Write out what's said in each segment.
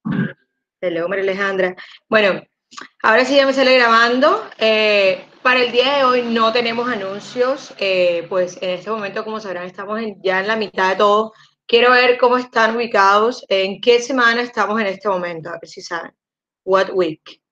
Hello, María Alejandra. Bueno, ahora sí ya me sale grabando. Para el día de hoy no tenemos anuncios. Pues en este momento, como sabrán, estamos ya en la mitad de todo. Quiero ver cómo están ubicados, en qué semana estamos en este momento, a ver si saben. What week?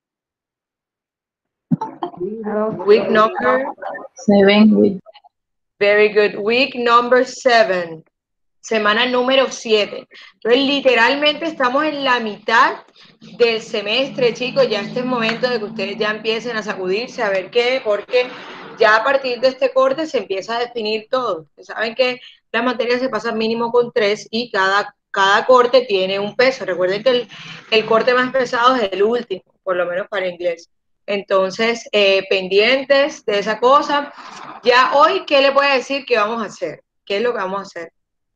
Week number, 7 weeks. very good. Week number 7. Semana número 7. Entonces, literalmente estamos en la mitad del semestre, chicos. Ya este es momento de que ustedes ya empiecen a sacudirse, a ver qué, porque ya a partir de este corte se empieza a definir todo. Saben que las materias se pasan mínimo con 3 y cada corte tiene un peso. Recuerden que el corte más pesado es el último, por lo menos para inglés. Entonces, pendientes de esa cosa. Ya hoy, ¿qué les voy a decir que vamos a hacer? ¿Qué es lo que vamos a hacer?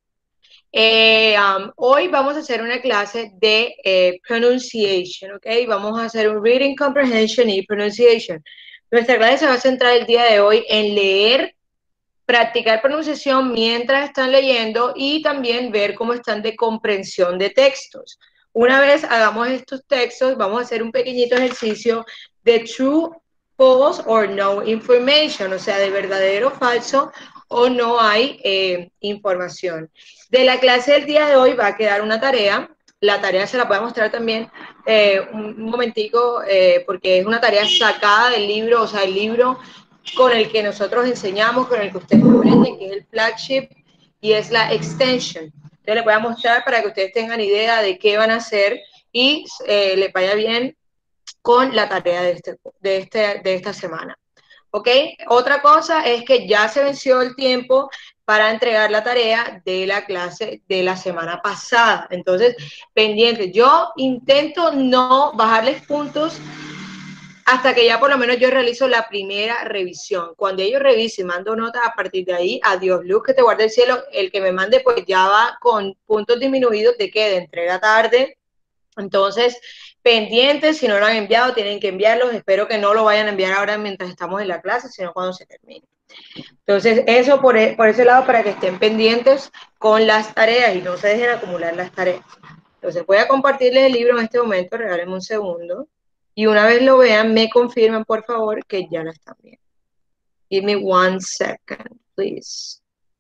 Hoy vamos a hacer una clase de pronunciation, ¿ok? Vamos a hacer un reading comprehension y pronunciation. Nuestra clase se va a centrar el día de hoy en leer, practicar pronunciación mientras están leyendo y también ver cómo están de comprensión de textos. Una vez hagamos estos textos, vamos a hacer un pequeñito ejercicio de true, false or no information, o sea, de verdadero, falso o no hay información. De la clase del día de hoy va a quedar una tarea. La tarea se la voy a mostrar también un momentico porque es una tarea sacada del libro, o sea, el libro con el que nosotros enseñamos, con el que ustedes aprenden, que es el flagship y es la extension. Entonces les voy a mostrar para que ustedes tengan idea de qué van a hacer y les vaya bien con la tarea de esta semana. ¿Ok? Otra cosa es que ya se venció el tiempo para entregar la tarea de la clase de la semana pasada. Entonces, pendiente. Yo intento no bajarles puntos hasta que ya por lo menos yo realizo la primera revisión. Cuando ellos revisen, mando nota a partir de ahí, adiós luz, que te guarde el cielo, el que me mande pues ya va con puntos disminuidos de que de entrega tarde. Entonces, pendientes, si no lo han enviado, tienen que enviarlos. Espero que no lo vayan a enviar ahora mientras estamos en la clase, sino cuando se termine. Entonces, eso por ese lado, para que estén pendientes con las tareas y no se dejen acumular las tareas. Entonces, voy a compartirles el libro en este momento, regálenme un segundo. Y una vez lo vean, me confirman, por favor, que ya lo están viendo. Give me 1 second, please.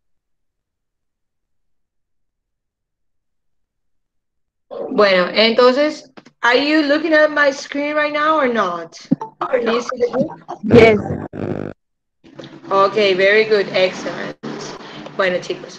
Bueno, entonces, are you looking at my screen right now or not? Can you see the book? Yes. Okay, very good, excellent. Bueno, chicos,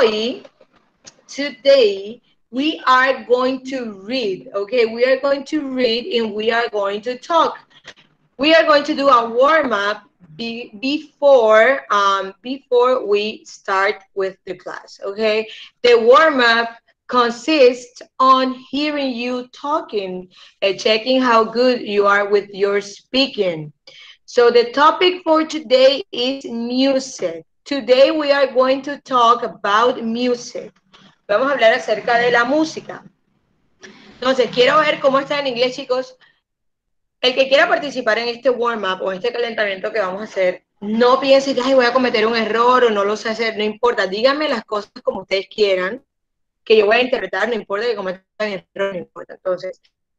today, we are going to read, okay? We are going to read and we are going to talk. We are going to do a warm-up before we start with the class, okay? The warm-up consists on hearing you talking and checking how good you are with your speaking. So the topic for today is music. Today we are going to talk about music. Vamos a hablar acerca de la música. Entonces, quiero ver cómo está en inglés, chicos. El que quiera participar en este warm-up o este calentamiento que vamos a hacer, no piense que ay, voy a cometer un error o no lo sé hacer, no importa. Díganme las cosas como ustedes quieran, que yo voy a interpretar, no importa que cometan error, no importa. Entonces,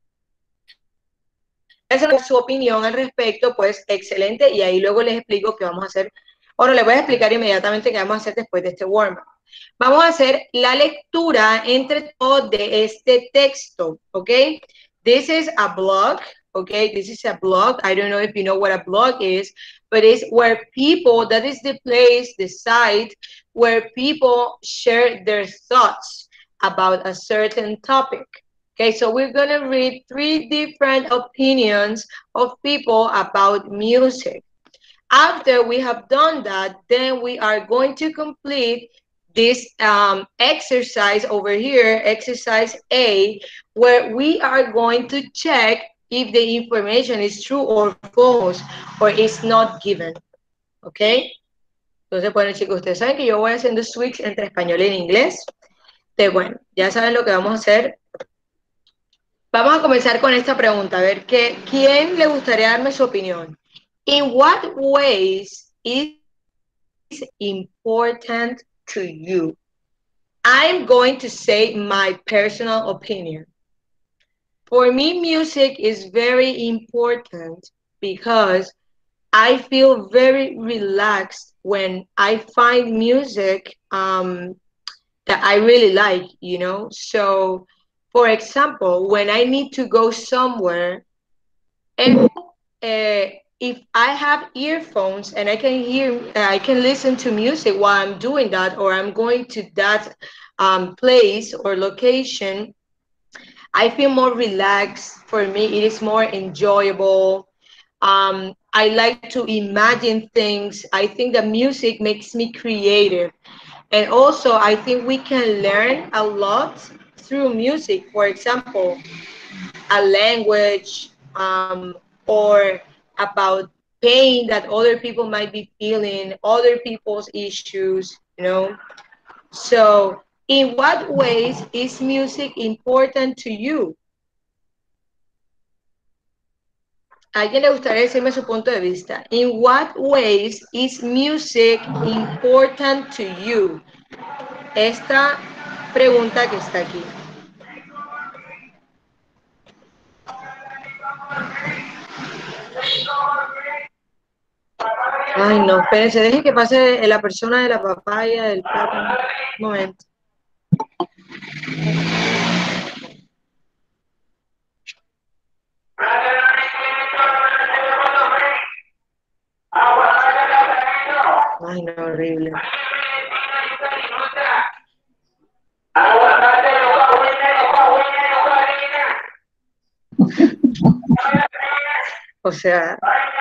esa es su opinión al respecto, pues excelente, y ahí luego les explico qué vamos a hacer. Ahora les voy a explicar inmediatamente qué vamos a hacer después de este warm-up. Vamos a hacer la lectura entre todos de este texto, ¿ok? This is a blog, okay? This is a blog. I don't know if you know what a blog is, but it's where people, that is the place, the site, where people share their thoughts about a certain topic. Okay, so we're going to read 3 different opinions of people about music. After we have done that, then we are going to complete this exercise over here, exercise A, where we are going to check if the information is true or false or is not given. ¿Ok? Entonces, bueno, chicos, ustedes saben que yo voy haciendo switch entre español y inglés. Entonces, bueno, ya saben lo que vamos a hacer. Vamos a comenzar con esta pregunta, a ver, ¿quién le gustaría darme su opinión? In what ways is important to you? I'm going to say my personal opinion. For me, music is very important because I feel very relaxed when I find music that I really like, you know? So, for example, when I need to go somewhere, and if I have earphones and I can hear, I can listen to music while I'm doing that, or I'm going to that place or location, I feel more relaxed. For me, it is more enjoyable. I like to imagine things. I think that music makes me creative. And also, I think we can learn a lot through music. For example, a language or about pain that other people might be feeling, other people's issues, you know. So, in what ways is music important to you? ¿A alguien le gustaría decirme su punto de vista? In what ways is music important to you? Esta pregunta que está aquí. Ay, no, espérense, deje que pase la persona de la papaya, del plátano. Un momento. Ay, no, horrible. O sea,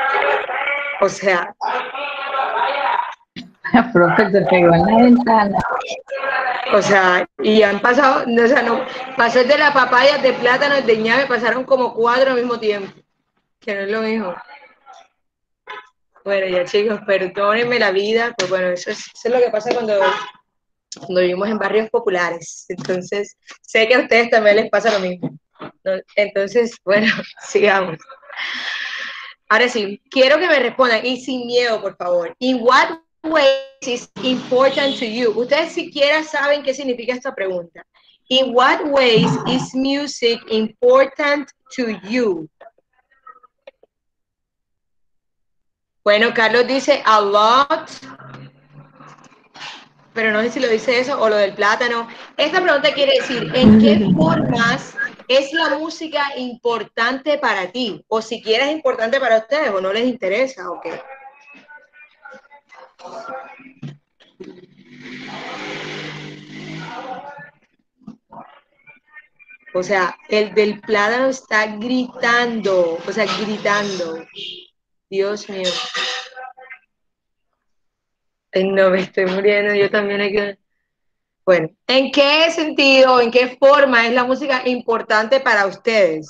Profe, se pegó en la ventana. o sea, y han pasado, o sea, no, pasé de la papaya, de plátano, de ñame, pasaron como 4 al mismo tiempo, que no es lo mismo. Bueno, ya chicos, perdónenme la vida, pues bueno, eso es lo que pasa cuando vivimos en barrios populares. Entonces, sé que a ustedes también les pasa lo mismo, ¿no? Entonces, bueno, sigamos. Ahora sí, quiero que me respondan, y sin miedo, por favor. In what ways is important to you? Ustedes siquiera saben qué significa esta pregunta. In what ways is music important to you? Bueno, Carlos dice a lot, pero no sé si lo dice eso o lo del plátano. Esta pregunta quiere decir, ¿en qué formas es la música importante para ti? O siquiera es importante para ustedes o no les interesa, ¿o qué? O sea, el del plátano está gritando, o sea, gritando. Dios mío. Ay, no, me estoy muriendo, yo también hay que... Bueno, ¿en qué sentido, en qué forma es la música importante para ustedes?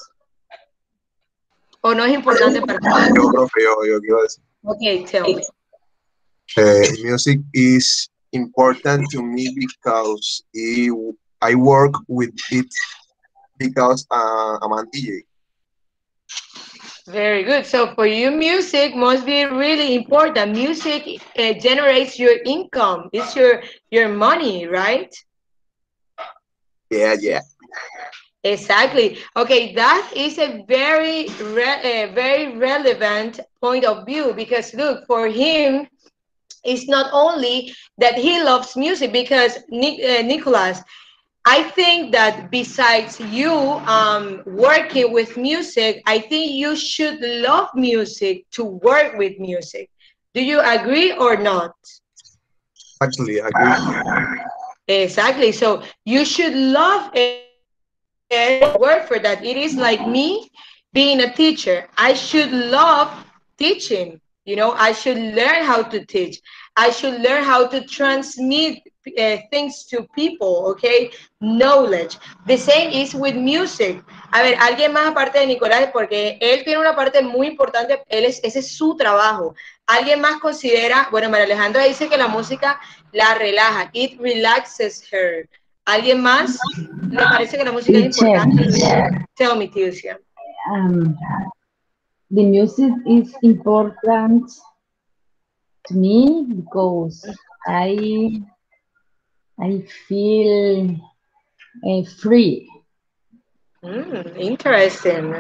¿O no es importante para ustedes? Yo, profe, yo quiero decir. Okay, tell me. Music is important to me because I work with it because I'm a DJ. Very good. So for you, music must be really important. Music generates your income. It's your money, right? Yeah. Exactly. Okay, that is a very relevant point of view because look, for him, it's not only that he loves music because Nicholas, I think that besides you working with music, I think you should love music to work with music. Do you agree or not? Actually, I agree. Exactly. So you should love it, work for that. It is like me being a teacher. I should love teaching. You know, I should learn how to teach. I should learn how to transmit things to people, okay? Knowledge. The same is with music. A ver, alguien más aparte de Nicolás, porque él tiene una parte muy importante, ese es su trabajo. Alguien más considera, bueno, María Alejandra dice que la música la relaja. It relaxes her. ¿Alguien más le parece que la música es importante? Tell me, Tilcia. The music is important to me because I feel free. Interesting.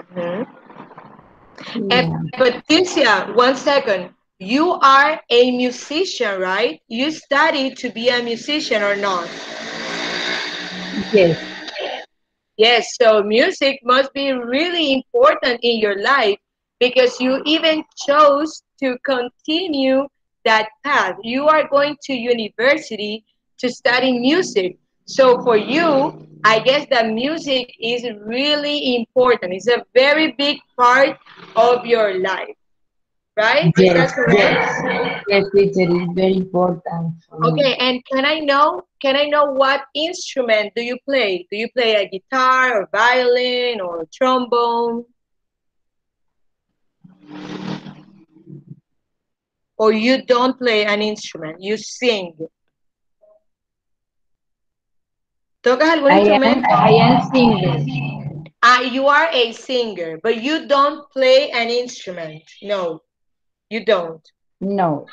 Yeah. But Tilcia, 1 second. You are a musician, right? You studied to be a musician or not? Yes. Yes, so music must be really important in your life because you even chose to continue that path. You are going to university to study music. So for you, I guess that music is really important. It's a very big part of your life, right? Is Yes. that correct? Yes. Yes, teacher, is very important for me. Okay, and can I know what instrument do you play? Do you play a guitar or violin or trombone? Or you don't play an instrument, you sing. ¿Tocas algún instrumento? I am singer. You are a singer, but you don't play an instrument. No, you don't. No.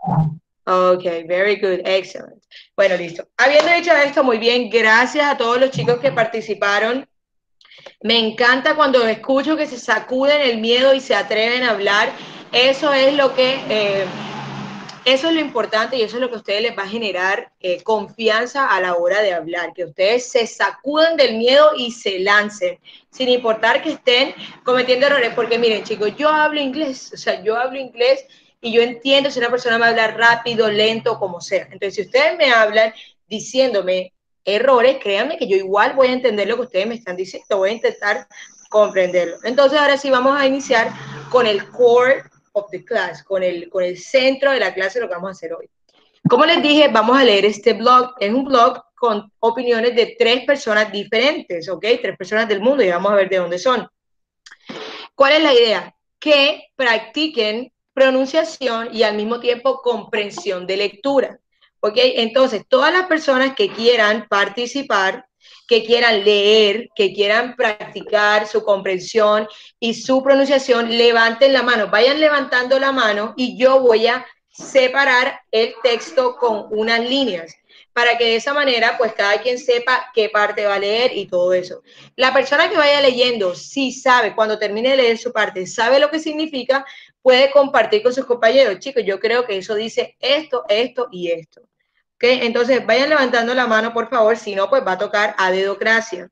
Ok, very good, excellent. Bueno, listo. Habiendo dicho esto, muy bien, gracias a todos los chicos que participaron. Me encanta cuando escucho que se sacuden el miedo y se atreven a hablar. Eso es lo que, eso es lo importante y eso es lo que a ustedes les va a generar confianza a la hora de hablar, que ustedes se sacuden del miedo y se lancen, sin importar que estén cometiendo errores, porque miren chicos, yo hablo inglés, o sea, yo hablo inglés y yo entiendo si una persona me habla rápido, lento, como sea. Entonces, si ustedes me hablan diciéndome errores, créanme que yo igual voy a entender lo que ustedes me están diciendo, voy a intentar comprenderlo. Entonces, ahora sí vamos a iniciar con el core of the class, con el centro de la clase, lo que vamos a hacer hoy. Como les dije, vamos a leer este blog. Es un blog con opiniones de 3 personas diferentes, ¿ok? 3 personas del mundo y vamos a ver de dónde son. ¿Cuál es la idea? Que practiquen pronunciación y al mismo tiempo comprensión de lectura. ¿Ok? Entonces, todas las personas que quieran participar, que quieran leer, que quieran practicar su comprensión y su pronunciación, levanten la mano, vayan levantando la mano y yo voy a separar el texto con unas líneas para que de esa manera pues cada quien sepa qué parte va a leer y todo eso. La persona que vaya leyendo, si sabe, cuando termine de leer su parte, sabe lo que significa, puede compartir con sus compañeros. Chicos, yo creo que eso dice esto, esto y esto. ¿Ok? Entonces, vayan levantando la mano, por favor, si no, pues va a tocar a dedocracia.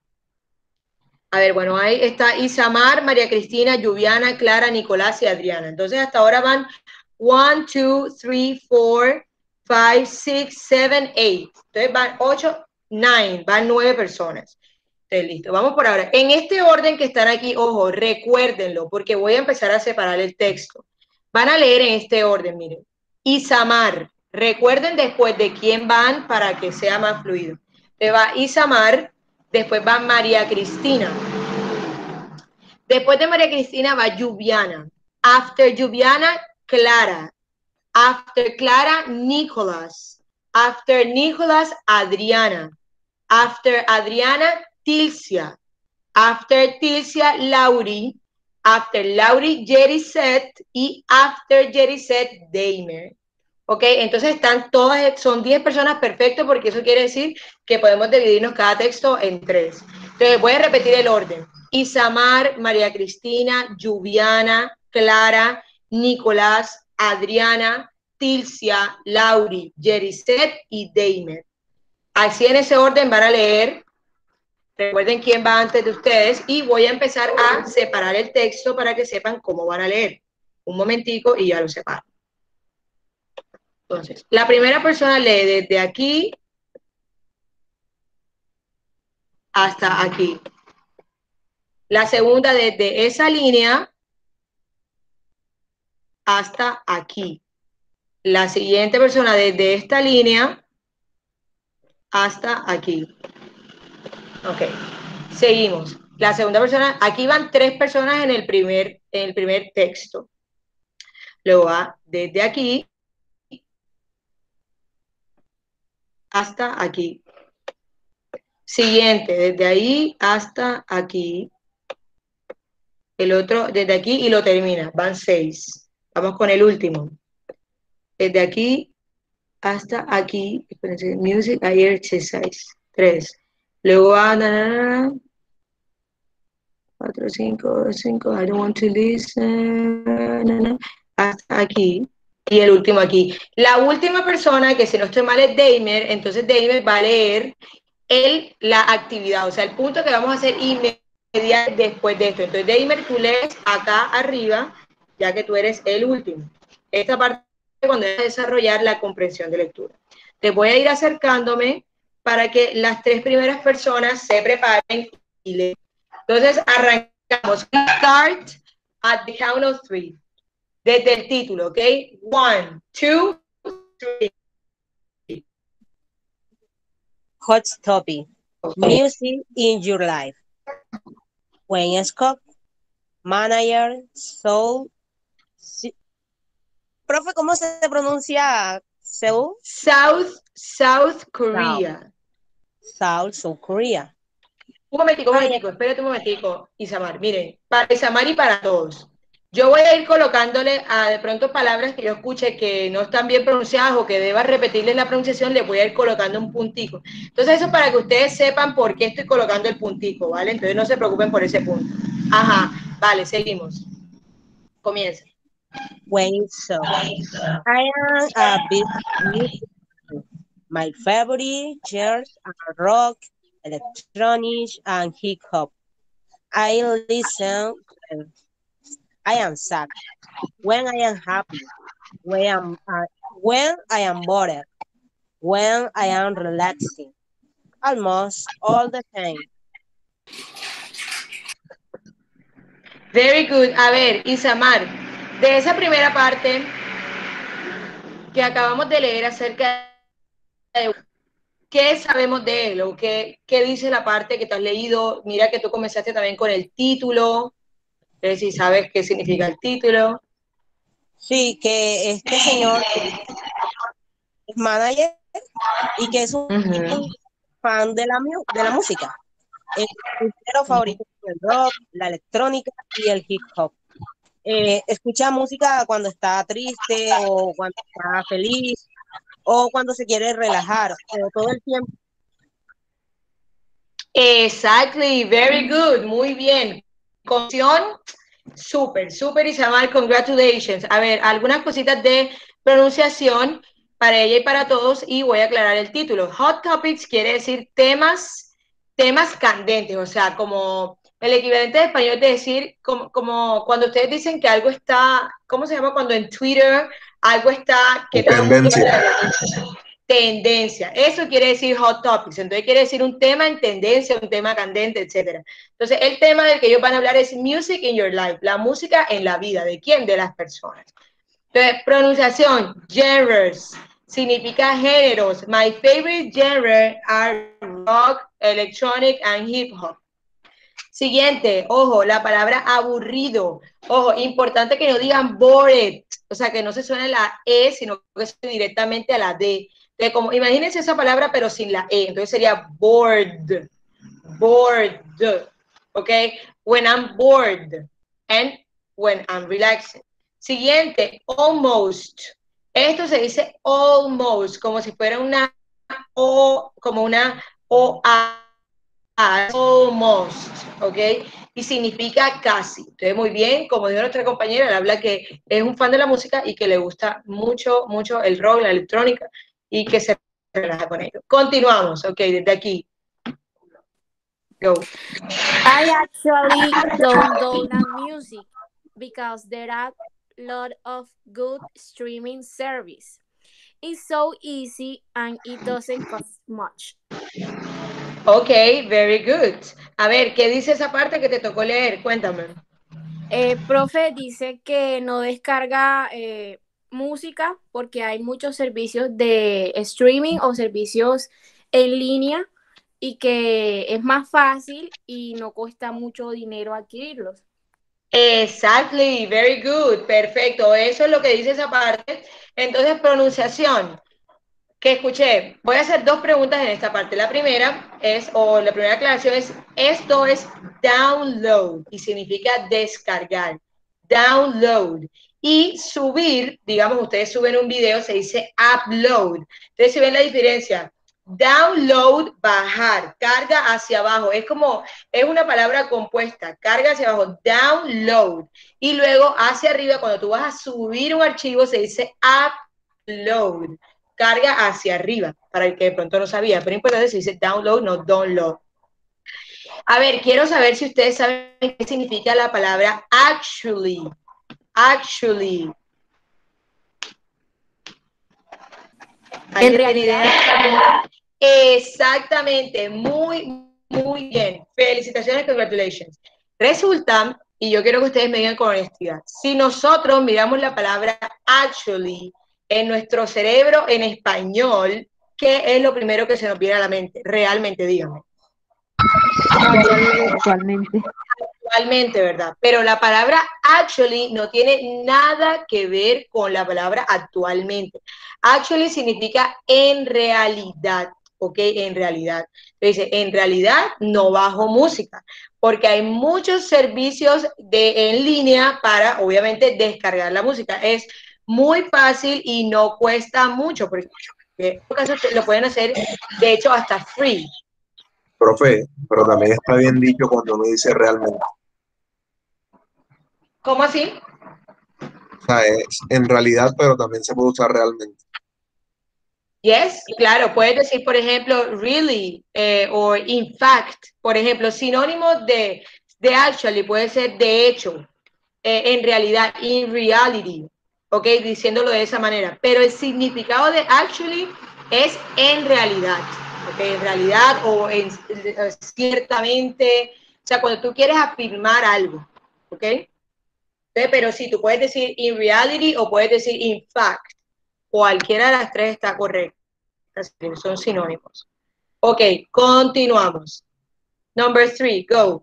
A ver, bueno, ahí está Isamar, María Cristina, Lluviana, Clara, Nicolás y Adriana. Entonces, hasta ahora van 1, 2, 3, 4, 5, 6, 7, 8. Entonces van 8, 9, van 9 personas. Entonces, listo, vamos por ahora. En este orden que están aquí, ojo, recuérdenlo, porque voy a empezar a separar el texto. Van a leer en este orden, miren. Isamar, recuerden después de quién van para que sea más fluido. Te va Isamar, después va María Cristina. Después de María Cristina va Lluviana. After Lluviana, Clara. After Clara, Nicolás. After Nicolás, Adriana. After Adriana, Tilcia. After Tilcia, Lauri. After Lauri, Jeriset. Y after Jeriset, Deimer. ¿Ok? Entonces están todas, son 10 personas, perfecto, porque eso quiere decir que podemos dividirnos cada texto en 3. Entonces voy a repetir el orden. Isamar, María Cristina, Lluviana, Clara, Nicolás, Adriana, Tilcia, Lauri, Jeriset y Deimer. Así en ese orden van a leer. Recuerden quién va antes de ustedes y voy a empezar a separar el texto para que sepan cómo van a leer. Un momentico y ya lo separo. Entonces, la primera persona lee desde aquí hasta aquí. La segunda desde esa línea hasta aquí. La siguiente persona desde esta línea hasta aquí. Ok, seguimos. La segunda persona, aquí van 3 personas en el primer texto. Luego va desde aquí hasta aquí. Siguiente, desde ahí hasta aquí. El otro desde aquí y lo termina. Van 6. Vamos con el último. Desde aquí hasta aquí. Espérense, music, air, exercise. 3. Luego va 4, 5, 5, I don't want to listen, hasta aquí, y el último aquí. La última persona, que si no estoy mal es Deimer, entonces Deimer va a leer la actividad, o sea, el punto que vamos a hacer inmediatamente después de esto. Entonces, Deimer, tú lees acá arriba, ya que tú eres el último. Esta parte cuando vas a desarrollar la comprensión de lectura. Te voy a ir acercándome para que las 3 primeras personas se preparen y lean. Entonces, arrancamos. Start at the count of 3. Desde el título, ¿ok? 1, 2, 3. Hot topic. Music in your life. Wayne Scott, manager, soul. Profe, ¿cómo se pronuncia Seoul? South Korea. South Korea. Un momentico, espérate un momentico, Isamar. Miren, para Isamar y para todos. Yo voy a ir colocándole a de pronto palabras que yo escuche que no están bien pronunciadas o que deba repetirles la pronunciación, les voy a ir colocando un puntico. Entonces eso es para que ustedes sepan por qué estoy colocando el puntico, ¿vale? Entonces no se preocupen por ese punto. Ajá, vale, seguimos. Comienza. Wayne Scott. I am a big music. My favorite genres are rock, electronic, and hip hop. I listen. I am sad when I am happy, when I am bored, when I am relaxing, almost all the time. Very good. A ver, Isamar, de esa primera parte que acabamos de leer acerca de qué sabemos de él o qué dice la parte que tú has leído. Mira que tú comenzaste también con el título. Si sabes qué significa el título. Sí, que este señor es manager y que es un fan de la música. El género favorito es el rock, la electrónica y el hip hop. Escucha música cuando está triste o cuando está feliz o cuando se quiere relajar o todo el tiempo. Exactly, very good, muy bien. Conción, súper, Isamar, congratulations. A ver, algunas cositas de pronunciación para ella y para todos y voy a aclarar el título. Hot topics quiere decir temas candentes, o sea, como el equivalente de español de decir, como cuando ustedes dicen que algo está, ¿cómo se llama? Cuando en Twitter algo está... que tendencia. Eso quiere decir hot topics. Entonces quiere decir un tema en tendencia, un tema candente, etcétera. Entonces el tema del que ellos van a hablar es music in your life, la música en la vida. ¿De quién? De las personas. Entonces, pronunciación, genres, significa géneros. My favorite genre are rock, electronic and hip hop. Siguiente, ojo, la palabra aburrido. Ojo, importante que no digan bored, o sea, que no se suene la E, sino que suene directamente a la D. Entonces, como, imagínense esa palabra, pero sin la E. Entonces sería bored. Bored. ¿Ok? When I'm bored. And when I'm relaxing. Siguiente, almost. Esto se dice almost, como si fuera una O, como una O-A. Almost, ¿ok? Y significa casi. Entonces, muy bien, como dijo nuestra compañera, él habla que es un fan de la música y que le gusta mucho el rock, la electrónica, y que se relaja con ello. Continuamos, ok, desde aquí. Go. I actually don't download music because there are a lot of good streaming service. It's so easy and it doesn't cost much. Ok, very good. A ver, ¿qué dice esa parte que te tocó leer? Cuéntame. Profe dice que no descarga música porque hay muchos servicios de streaming o servicios en línea y que es más fácil y no cuesta mucho dinero adquirirlos. Exactly, very good, perfecto. Eso es lo que dice esa parte. Entonces, pronunciación. Que escuché, voy a hacer 2 preguntas en esta parte. La primera es, o la primera aclaración es, esto es download y significa descargar. Download. Y subir, digamos, ustedes suben un video, se dice upload. Entonces, si ven la diferencia, Download, bajar, carga hacia abajo. Es como, es una palabra compuesta, carga hacia abajo, download. Y luego hacia arriba, cuando tú vas a subir un archivo, se dice upload, carga hacia arriba, para el que de pronto no sabía, pero importante, se dice download, no download. A ver, quiero saber si ustedes saben qué significa la palabra actually. Actually. ¿Alguien tiene idea? Exactamente, muy bien. Felicitaciones, congratulations. Resulta, y yo quiero que ustedes me digan con honestidad, si nosotros miramos la palabra actually en nuestro cerebro en español, ¿qué es lo primero que se nos viene a la mente? Realmente, díganme. Actualmente. Actualmente, ¿verdad? Pero la palabra actually no tiene nada que ver con la palabra actualmente. Actually significa en realidad, ¿ok? En realidad. Dice, en realidad no bajo música, porque hay muchos servicios en línea para, obviamente, descargar la música. Es muy fácil y no cuesta mucho, porque en este caso lo pueden hacer, de hecho, hasta free. Profe, pero también está bien dicho cuando uno dice realmente. ¿Cómo así? O sea, es en realidad, pero también se puede usar realmente. Yes, claro, puedes decir, por ejemplo, really, o in fact, por ejemplo, sinónimo de actually puede ser de hecho, en realidad, in reality, ok, diciéndolo de esa manera, pero el significado de actually es en realidad, ok, en realidad o ciertamente, o sea, cuando tú quieres afirmar algo, ok, entonces, pero sí, tú puedes decir in reality o puedes decir in fact, cualquiera de las tres está correcta. Son sinónimos. Ok, continuamos. Number 3, go.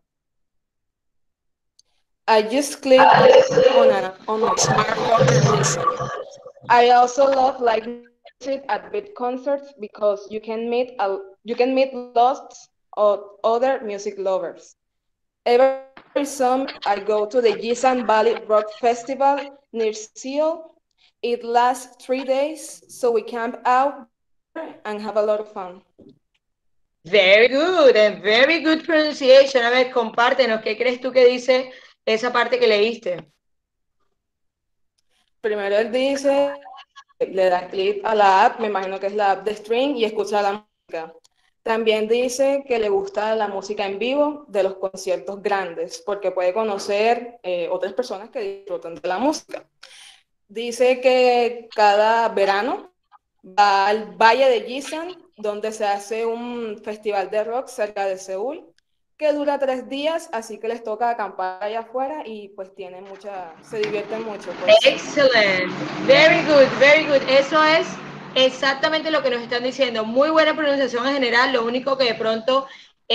I just clicked on my smartphone and listen. I also love live music at big concerts because you can meet lots of other music lovers. Every summer I go to the Yisan Valley Rock Festival near Seoul. It lasts 3 days, so we camp out and have a lot of fun. Very good, and very good pronunciation. A ver, compártenos, ¿qué crees tú que dice esa parte que leíste? Primero él dice, le da clic a la app, me imagino que es la app de stream, y escucha la música. También dice que le gusta la música en vivo de los conciertos grandes, porque puede conocer otras personas que disfrutan de la música. Dice que cada verano va al Valle de Yisan, donde se hace un festival de rock cerca de Seúl, que dura 3 días, así que les toca acampar allá afuera y pues se divierten mucho. Pues. Excellent, very good, very good. Eso es exactamente lo que nos están diciendo. Muy buena pronunciación en general, lo único que de pronto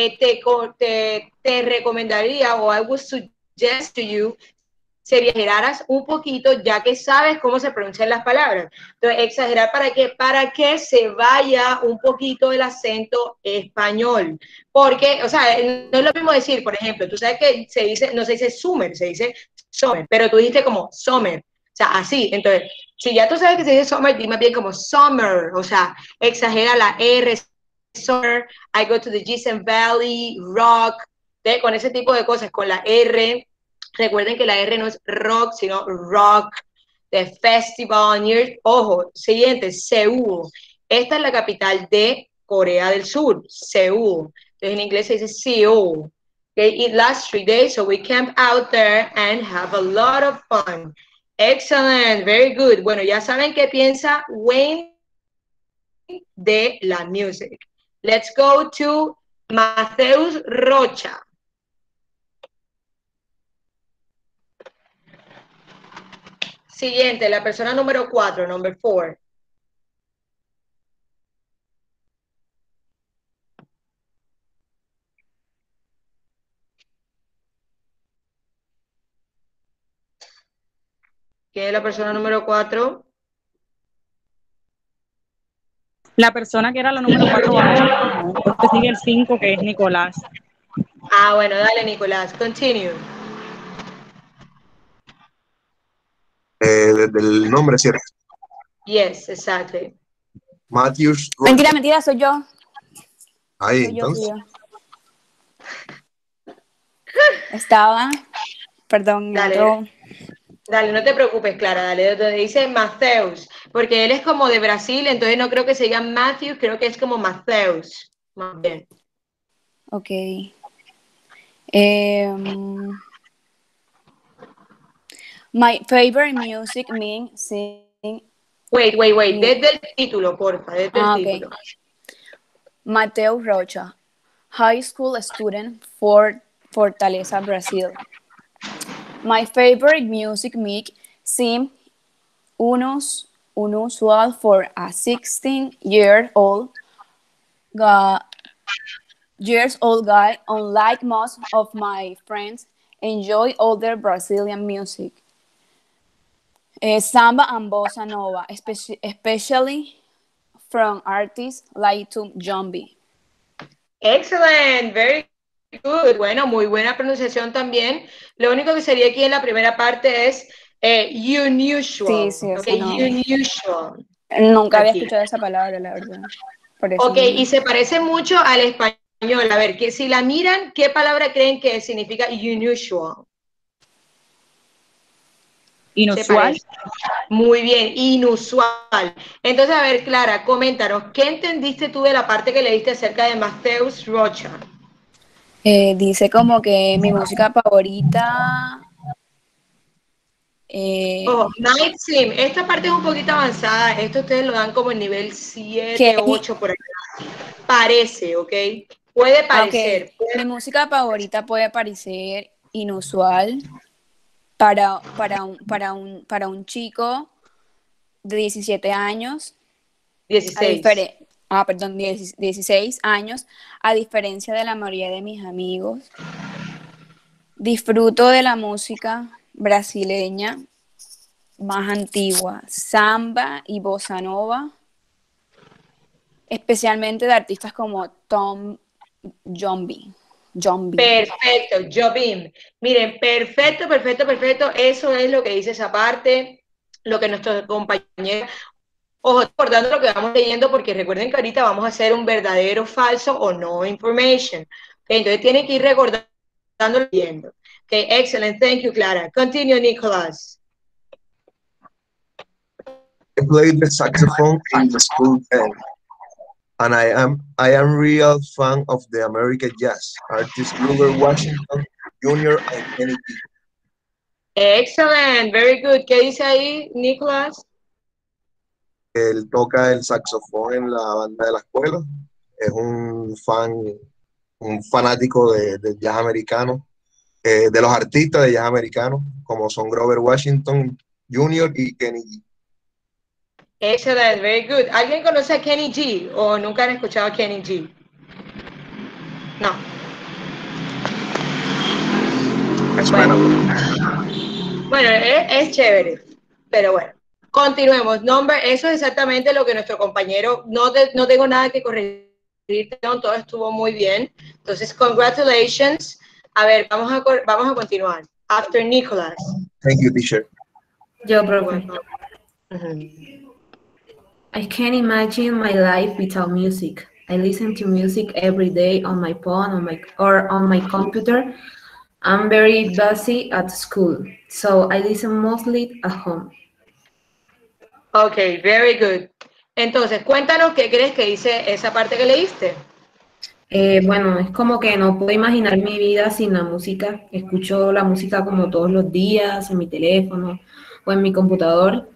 te recomendaría o I would suggest to you sería exageraras un poquito, ya que sabes cómo se pronuncian las palabras. Entonces, exagerar ¿para qué? Para que se vaya un poquito el acento español. Porque, o sea, no es lo mismo decir, por ejemplo, tú sabes que se dice, no se dice summer, se dice summer, pero tú dijiste como summer. O sea, así. Entonces, si ya tú sabes que se dice summer, dime bien como summer. O sea, exagera la R, summer, I go to the Yisan Valley, rock, con ese tipo de cosas, con la R. Recuerden que la R no es rock, sino rock, the festival, near, ojo, siguiente, Seúl. Esta es la capital de Corea del Sur, Seúl. Entonces en inglés se dice Seoul. Okay, it lasts 3 days, so we camp out there and have a lot of fun. Excellent, very good. Bueno, ya saben qué piensa Wayne de la music. Let's go to Mateus Rocha. Siguiente, la persona número 4, number 4. ¿Quién es la persona número 4? La persona que era la número 4 bajó. Después sigue el 5, que es Nicolás. Ah, bueno, dale, Nicolás. Continue. Desde el nombre, ¿cierto? Yes, exactly. Matthews. Mentira, soy yo. Ahí, Soy yo, entonces. Frida. Estaba, perdón, Dale, dale, no te preocupes, Clara, dale, donde dice Mateus, porque él es como de Brasil, entonces no creo que se diga Matthew, creo que es como Mateus. Más bien. Ok. My favorite music means sing. Wait, desde el título, porfa, desde el Ok. título. Mateus Rocha, high school student for Fortaleza, Brazil. My favorite music make seem unusual for a 16-year-old guy, unlike most of my friends, enjoy older Brazilian music. Samba and bossa nova, especially from artists like Tom Jones. Excellent, very good. Bueno, muy buena pronunciación también. Lo único que sería aquí en la primera parte es unusual. Sí, Ok, esa no. unusual. Nunca había Aquí. escuchado esa palabra, la verdad. Por eso Ok, y se parece mucho al español. A ver, que si la miran, ¿qué palabra creen que significa unusual? Inusual. Muy bien, inusual. Entonces, a ver, Clara, coméntanos, ¿qué entendiste tú de la parte que leíste acerca de Mateus Rocha? Dice como que mi música favorita. Ojo, Night Sim, esta parte es un poquito avanzada, esto ustedes lo dan como en nivel 7, que 8, por acá. Parece, ¿ok? Puede parecer. Mi música favorita puede parecer inusual para un chico de 17 años. 16. Perdón, 16 años, a diferencia de la mayoría de mis amigos. Disfruto de la música brasileña más antigua, samba y bossa nova, especialmente de artistas como Tom Jones. Perfecto, Jobim. Miren, perfecto. Eso es lo que dice esa parte, lo que nuestros compañeros. Ojo, recordando lo que vamos leyendo, porque recuerden que ahorita vamos a hacer un verdadero, falso o no information. Okay, entonces tienen que ir recordando leyendo. Okay, excellent. Thank you, Clara. Continue, Nicholas. I played the saxophone in the school band, and I am real fan of the American jazz artists Grover Washington Jr. and Kenny G. Excellent, very good. ¿Qué dice ahí, Nicholas? Él toca el saxofón en la banda de la escuela. Es un fanático del jazz americano, de los artistas de jazz americano, como son Grover Washington Jr. y Kenny G. Excellent, very good. ¿Alguien conoce a Kenny G o nunca han escuchado a Kenny G? No. Bueno, es chévere, pero bueno. Continuemos. Eso es exactamente lo que nuestro compañero, no tengo nada que corregir, todo estuvo muy bien. Entonces, congratulations. A ver, vamos a continuar. After Nicholas. Thank you, teacher. Yo, profe. I can't imagine my life without music. I listen to music every day on my phone or on my computer. I'm very busy at school, so I listen mostly at home. Ok, very good. Entonces, cuéntanos qué crees que dice esa parte que leíste. Bueno, es como que no puedo imaginar mi vida sin la música. Escucho la música como todos los días en mi teléfono o en mi computador.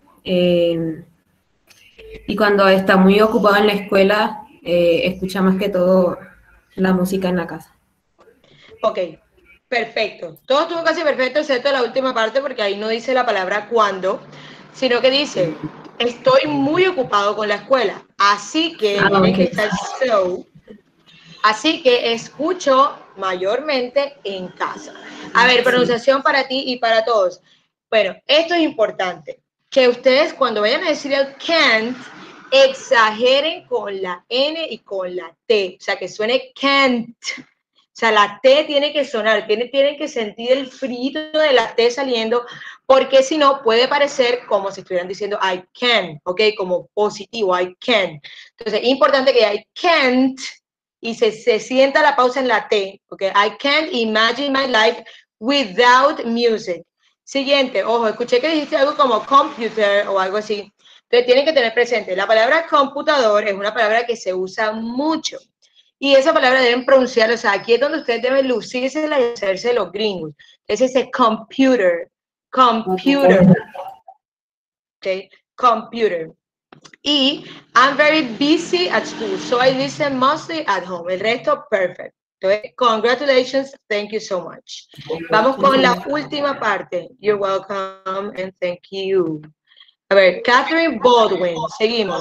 Y cuando está muy ocupado en la escuela, escucha más que todo la música en la casa. Ok, perfecto. Todo estuvo casi perfecto, excepto la última parte, porque ahí no dice la palabra cuando, sino que dice, estoy muy ocupado con la escuela, así que, miren que está el so, así que escucho mayormente en casa. A ver, pronunciación para ti y para todos. Bueno, esto es importante, que ustedes cuando vayan a decir el can't, exageren con la N y con la T, o sea, que suene can't. O sea, la T tiene que sonar, tienen que sentir el frío de la T saliendo, porque si no puede parecer como si estuvieran diciendo I can, ¿ok? Como positivo, I can. Entonces, es importante que I can't y se sienta la pausa en la T, ¿ok? I can't imagine my life without music. Siguiente, ojo, escuché que dijiste algo como computer o algo así. Entonces tienen que tener presente, la palabra computador es una palabra que se usa mucho. Y esa palabra deben pronunciar, o sea, aquí es donde ustedes deben lucirse y hacerse los gringos. Ese es computer, computer, ¿ok? Computer. Y I'm very busy at school, so I listen mostly at home. El resto, perfect. Entonces, congratulations, thank you so much. Vamos con la última parte. You're welcome and thank you. A ver, Catherine Baldwin, seguimos.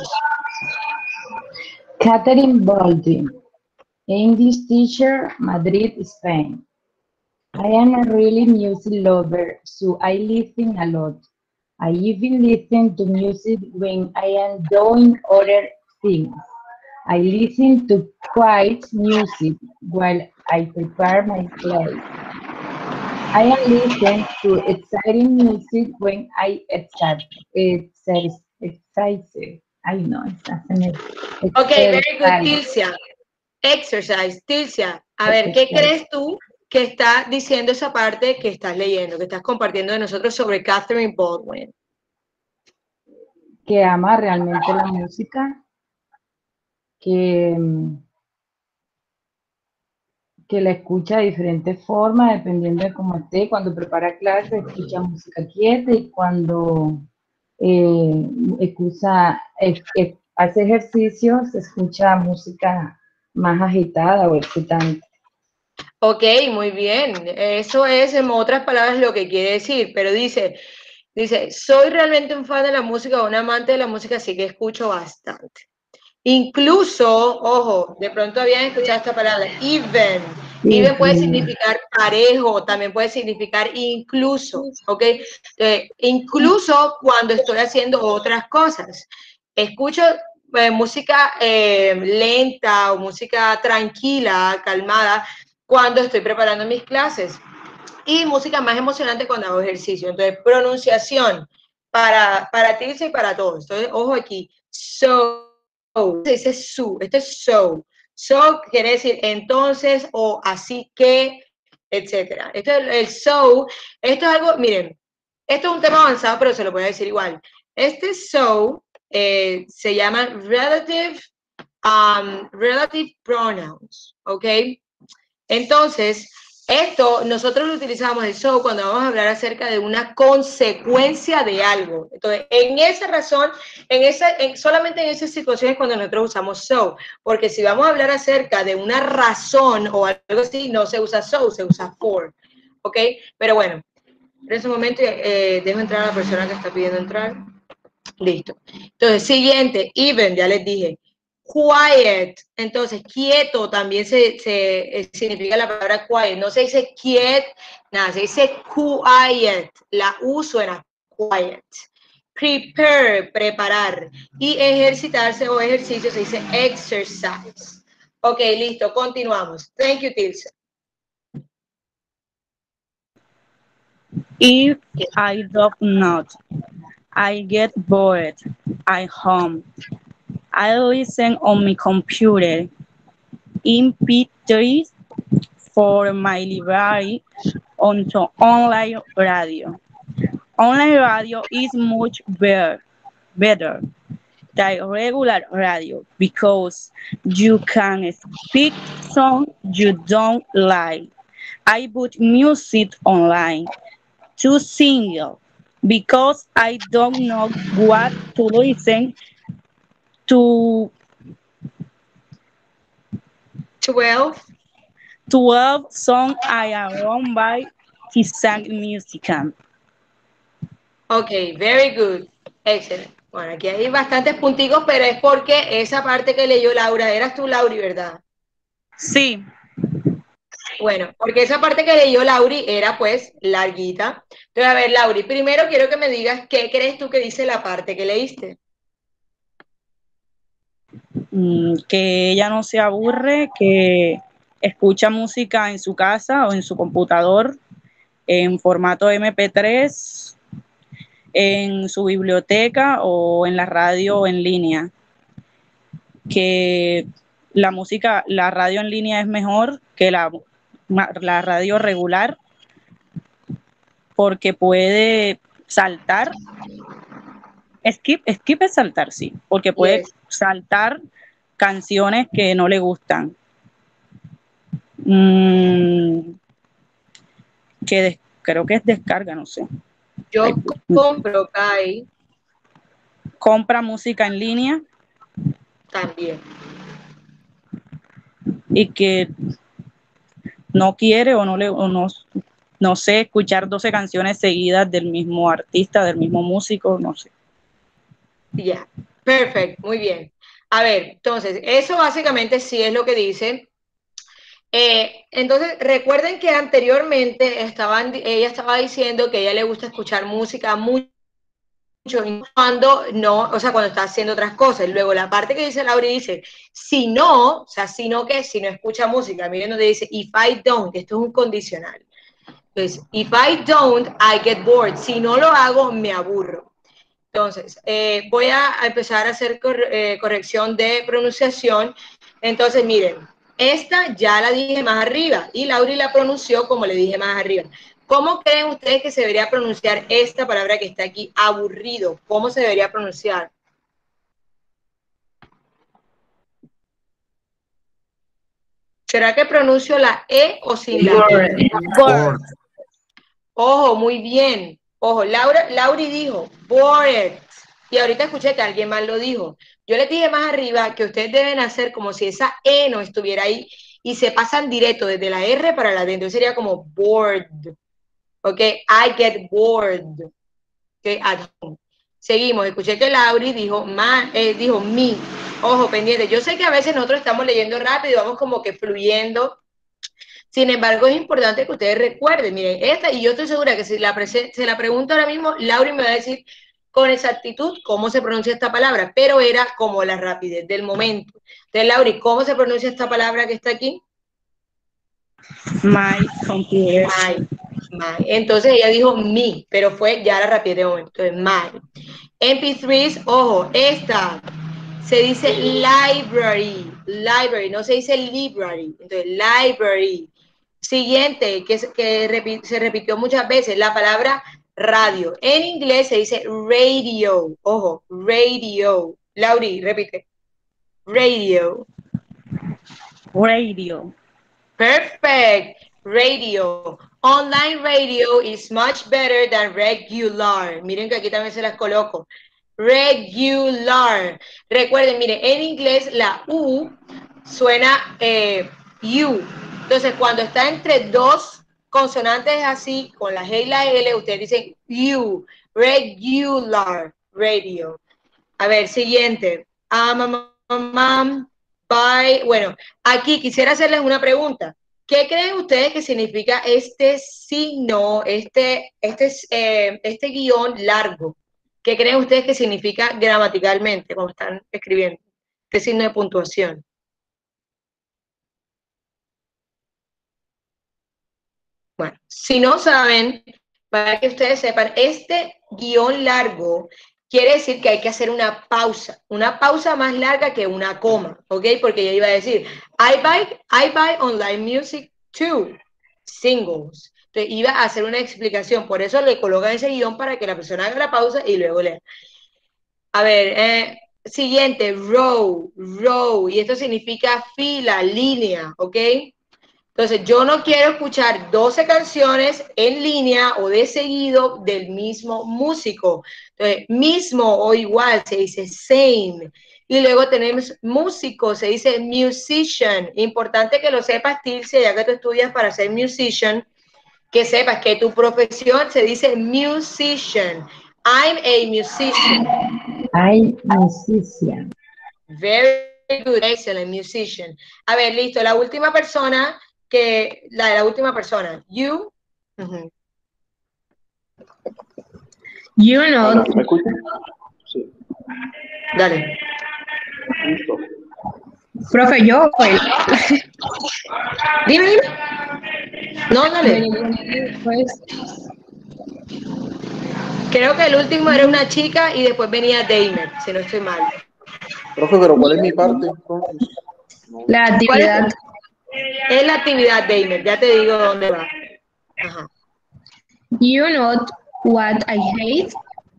Catherine Baldwin, English teacher, Madrid, Spain. I am a really music lover, so I listen a lot. I even listen to music when I am doing other things. I listen to quiet music while I prepare my plate. I am listening to exciting music when I exercise. I know, Ok, very good, Tilcia. Exercise, Tilcia. A ver, ¿qué crees tú que está diciendo esa parte que estás leyendo, que estás compartiendo de nosotros sobre Catherine Baldwin? Que ama realmente la música, que la escucha de diferentes formas, dependiendo de cómo esté. Cuando prepara clases, escucha música quieta, y cuando hace ejercicios, escucha música más agitada o excitante. Ok, muy bien. Eso es, en otras palabras, lo que quiere decir, pero dice, soy realmente un fan de la música, un amante de la música, así que escucho bastante. Incluso, ojo, de pronto habían escuchado esta palabra, even. Even puede significar parejo, también puede significar incluso, ¿ok? Incluso cuando estoy haciendo otras cosas. Escucho música lenta o música tranquila, calmada, cuando estoy preparando mis clases. Y música más emocionante cuando hago ejercicio. Entonces, pronunciación para ti y para todos. Entonces, ojo aquí, so. Se dice su, esto es so. So quiere decir entonces o así que, etcétera. Esto es el so. Esto es algo, miren, esto es un tema avanzado, pero se lo voy a decir igual. Este so se llama relative pronouns, ¿ok? Entonces, esto nosotros lo utilizamos el so cuando vamos a hablar acerca de una consecuencia de algo. Entonces, en esa razón, solamente en esas situaciones cuando nosotros usamos so, porque si vamos a hablar acerca de una razón o algo así, no se usa so, se usa for, ¿ok? Pero bueno, en ese momento dejo entrar a la persona que está pidiendo entrar. Listo. Entonces, siguiente, even, ya les dije. Quiet, entonces quieto también significa la palabra quiet, no se dice quiet, nada, se dice quiet, la U suena quiet. Prepare, preparar, y ejercitarse o ejercicio se dice exercise. Ok, listo, continuamos. Thank you, Tilsa. If I do not, I get bored. I hum. I listen on my computer. MP3 for my library onto online radio. Online radio is much better than regular radio because you can speak songs you don't like. I put music online to single because I don't know what to listen to. 12 songs I am run by Tisang Musican. Ok, very good. Excelente. Bueno, aquí hay bastantes punticos, pero es porque esa parte que leyó Laura, eras tú, Lauri, ¿verdad? Sí. Bueno, porque esa parte que leyó Lauri era pues larguita. Entonces, a ver, Lauri, primero quiero que me digas qué crees tú que dice la parte que leíste. Que ella no se aburre, que escucha música en su casa o en su computador en formato MP3, en su biblioteca o en la radio en línea. Que la música, la radio en línea es mejor que la radio regular porque puede saltar. Skip es saltar, sí, porque puede Yes. saltar canciones que no le gustan. Creo que es descarga, no sé. Yo compro, Kai, Compra música en línea también. y que no quiere o no sé, escuchar 12 canciones seguidas del mismo artista, del mismo músico, no sé. Ya, perfecto, muy bien. A ver, entonces, eso básicamente sí es lo que dice. Entonces, recuerden que anteriormente ella estaba diciendo que a ella le gusta escuchar música mucho cuando no, o sea, cuando está haciendo otras cosas. Luego, la parte que dice Laura dice, si no, o sea, si no escucha música. Miren donde dice, if I don't, esto es un condicional. Entonces, if I don't, I get bored. Si no lo hago, me aburro. Entonces, voy a empezar a hacer corrección de pronunciación. Entonces, miren, esta ya la dije más arriba y Laura la pronunció como le dije más arriba. ¿Cómo creen ustedes que se debería pronunciar esta palabra que está aquí, aburrido? ¿Cómo se debería pronunciar? ¿Será que pronuncio la E o sin la E? Bored. Ojo, muy bien. Ojo, Lauri dijo, bored. Y ahorita escuché que alguien más lo dijo. Yo les dije más arriba que ustedes deben hacer como si esa E no estuviera ahí y se pasan directo desde la R para la D. Entonces sería como bored. Ok, I get bored. Ok, at home. Seguimos, escuché que Lauri dijo, dijo me. Ojo, pendiente. Yo sé que a veces nosotros estamos leyendo rápido y vamos como que fluyendo. Sin embargo, es importante que ustedes recuerden, miren, esta, y yo estoy segura que si se la pregunto ahora mismo, Laura me va a decir con exactitud cómo se pronuncia esta palabra, pero era como la rapidez del momento. Entonces, Laura, ¿cómo se pronuncia esta palabra que está aquí? My computer. My. Entonces ella dijo me, pero fue ya la rapidez de momento. Entonces, my. MP3s, ojo, esta se dice library, no se dice library. Entonces, library. Siguiente, que se repitió muchas veces, la palabra radio. En inglés se dice radio, ojo, radio. Lauri, repite. Radio. Radio. Perfect. Radio. Online radio is much better than regular. Miren que aquí también se las coloco. Regular. Recuerden, miren, en inglés la U suena U. Entonces, cuando está entre dos consonantes así, con la G y la L, ustedes dicen U. Regular radio. A ver, siguiente. Bueno, aquí quisiera hacerles una pregunta. ¿Qué creen ustedes que significa este signo, este guión largo? ¿Qué creen ustedes que significa gramaticalmente cuando están escribiendo? Este signo de puntuación. Bueno, si no saben, para que ustedes sepan, este guión largo quiere decir que hay que hacer una pausa más larga que una coma, ¿ok? Porque yo iba a decir, I buy online music too, singles. Entonces iba a hacer una explicación, por eso le colocan ese guión para que la persona haga la pausa y luego lea. A ver, siguiente, row, y esto significa fila, línea, ¿ok? Entonces, yo no quiero escuchar 12 canciones en línea o de seguido del mismo músico. Entonces, mismo o igual se dice same. Y luego tenemos músico, se dice musician. Importante que lo sepas, Tilce, ya que tú estudias para ser musician, que sepas que tu profesión se dice musician. I'm a musician. I'm musician. Very good, excellent musician. A ver, listo, la última persona la última persona. You. You know. ¿Me escuchan? Sí. Dale. Listo. Profe, yo. Dime. No, dale. Pues, creo que el último era una chica y después venía Daimer, si no estoy mal. Profe, pero ¿cuál es mi parte entonces? La ¿Cuál actividad. es la actividad, Deimer? Ya te digo dónde va. Ajá. You know what I hate?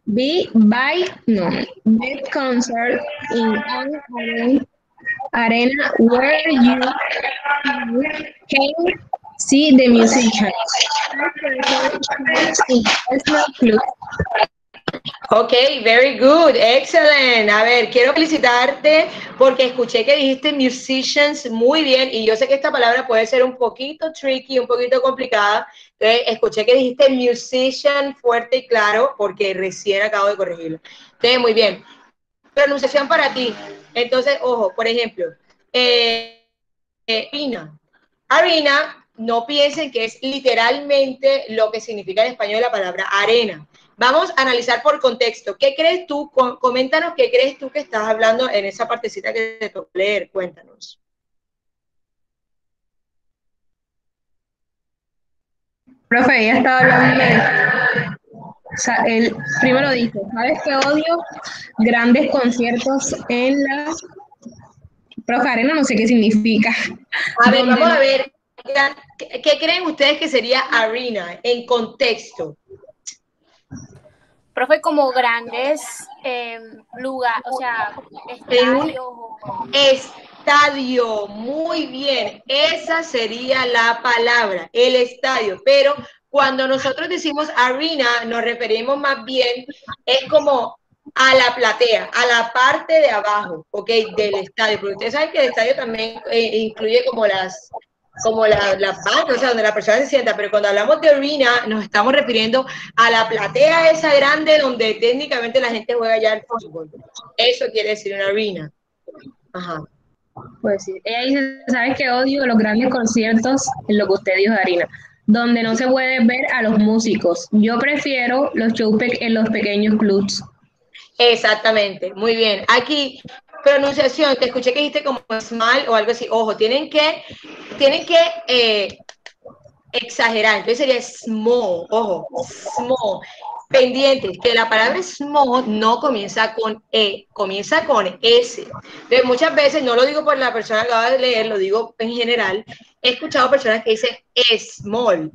Big concert in an arena where you can see the musicians. I prefer shows in personal clubs. Ok, very good, excellent. A ver, quiero felicitarte porque escuché que dijiste musicians muy bien y yo sé que esta palabra puede ser un poquito tricky, un poquito complicada. Entonces, escuché que dijiste musician fuerte y claro porque recién acabo de corregirlo. Entonces, muy bien. Pronunciación para ti. Entonces, ojo, por ejemplo, arena. Arena, no piensen que es literalmente lo que significa en español la palabra arena. Vamos a analizar por contexto. ¿Qué crees tú? Coméntanos qué crees tú que estás hablando en esa partecita que te tocó leer. Cuéntanos. Profe, ella estaba hablando de, o sea, él primero dice, ¿sabes qué odio? Grandes conciertos en la Profe Arena, no sé qué significa. A ver, Donde vamos no, a ver. ¿Qué creen ustedes que sería arena en contexto? Profe, como grandes lugares, o sea, En un estadios o... estadio, muy bien, esa sería la palabra, el estadio, pero cuando nosotros decimos arena, nos referimos más bien, es como a la platea, a la parte de abajo, ¿ok? Del estadio, porque ustedes saben que el estadio también incluye como las bancas, o sea, donde la persona se sienta, pero cuando hablamos de arena nos estamos refiriendo a la platea esa grande donde técnicamente la gente juega ya el fútbol. Eso quiere decir una arena. Ajá. pues sí. Ella dice, ¿sabes qué odio? Los grandes conciertos, en lo que usted dijo de Harina, donde no se puede ver a los músicos. Yo prefiero los shows en los pequeños clubs. Exactamente, muy bien. Aquí, pronunciación, te escuché que dijiste como small o algo así. Ojo, tienen que exagerar. Entonces sería small, ojo, small. Pendientes, que la palabra small no comienza con E, comienza con S. Entonces, muchas veces, no lo digo por la persona que acaba de leer, lo digo en general, he escuchado personas que dicen small,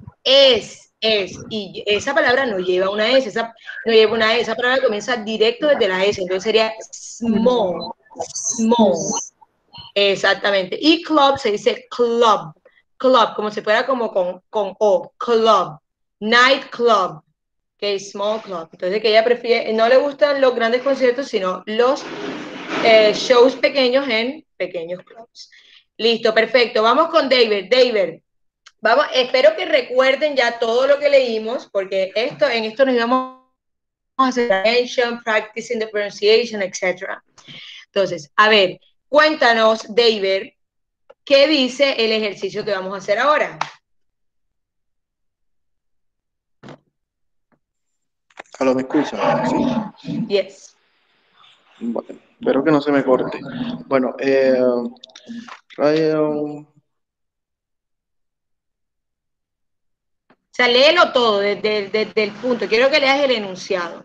y esa palabra no lleva una S, no lleva una S, esa palabra comienza directo desde la S, entonces sería small, small, exactamente. Y club se dice club, como si fuera como con O, club, night club, que es small club. Entonces que ella prefiere, no le gustan los grandes conciertos, sino los shows pequeños en pequeños clubs. Listo, perfecto. Vamos con David. David, vamos, espero que recuerden ya todo lo que leímos, porque en esto nos íbamos a hacer attention, practicing the pronunciation, etc. Entonces, a ver, cuéntanos, David, ¿qué dice el ejercicio que vamos a hacer ahora? ¿Aló, me escucha? Sí. Yes. Bueno, espero que no se me corte. Bueno, Ryan, O sea, léelo todo desde el punto. Quiero que leas el enunciado.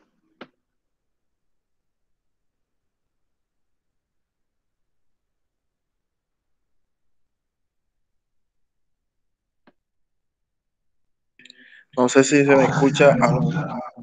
no sé si se me escucha. Aló.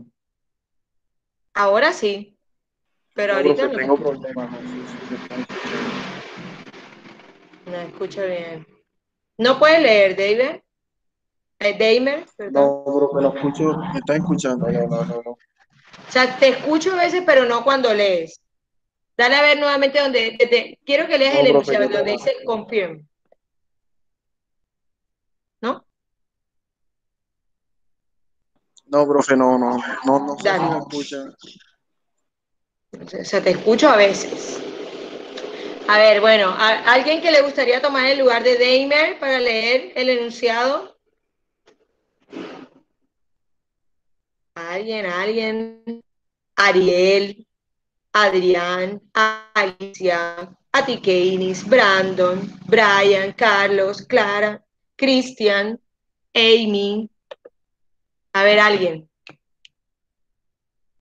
Ahora sí, pero No, ahorita profe, no. tengo problemas, no sé si me están escuchando. No escucha bien. ¿No puedes leer, David? Damer, perdón. No, profe, no escucho. ¿Me están escuchando? No, no, no, no. O sea, te escucho a veces, pero no cuando lees. Dale a ver nuevamente quiero que leas No, el profe, enunciado, yo donde tengo. dice confirm, ¿no? No, profe, no, no, no, no sé si Dale. me escuchan. O sea, te escucho a veces. A ver, bueno, ¿alguien que le gustaría tomar el lugar de Damer para leer el enunciado? ¿Alguien? Ariel, Adrián, Alicia, Atikeinis, Brandon, Brian, Carlos, Clara, Cristian, Amy. A ver, alguien.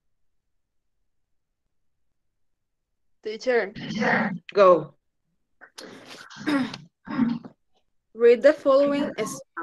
Teacher, Go. Read the following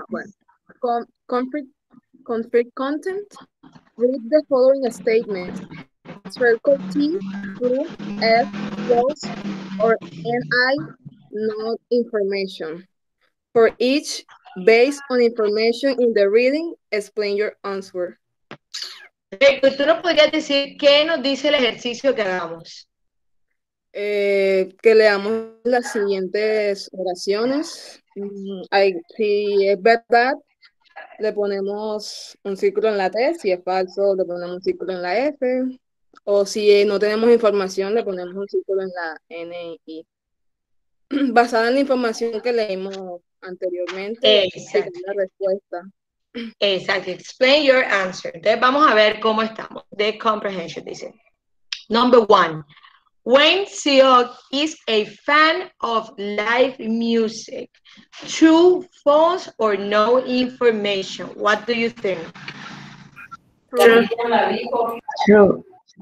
conflict content. Read the following statements. Circle T, true, F, false, or NI, not information. For each, based on information in the reading, explain your answer. Tú nos podrías decir qué nos dice el ejercicio que hagamos. Que leamos las siguientes oraciones. Si es verdad, le ponemos un círculo en la T. Si es falso, le ponemos un círculo en la F. O si no tenemos información, le ponemos un círculo en la N y I. Basada en la información que leímos anteriormente, Exacto. la respuesta. Exacto. Explain your answer. Entonces vamos a ver cómo estamos. The comprehension dice. Number 1. Wayne Seok is a fan of live music. True, false, or no information? What do you think? True. True.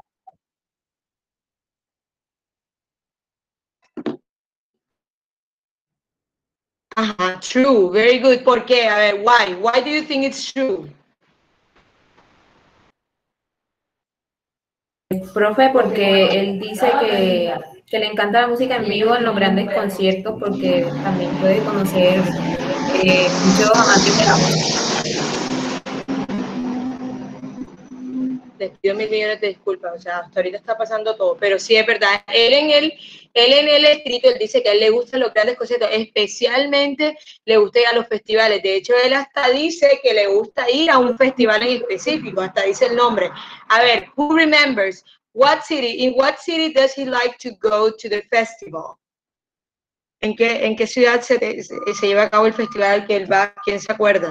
True. Very good. ¿Por qué? A ver, why? Why do you think it's true? Profe, porque él dice que le encanta la música en vivo en los grandes conciertos porque también puede conocer muchos amantes de la música. Les pido 1.000 millones de disculpas, o sea, hasta ahorita está pasando todo, pero sí es verdad. Él en el escrito, él dice que a él le gustan los grandes conciertos, especialmente le gusta ir a los festivales. De hecho, él hasta dice que le gusta ir a un festival en específico, hasta dice el nombre. A ver, who remembers? In what city does he like to go to the festival? ¿En qué ciudad se lleva a cabo el festival al que él va? ¿Quién se acuerda?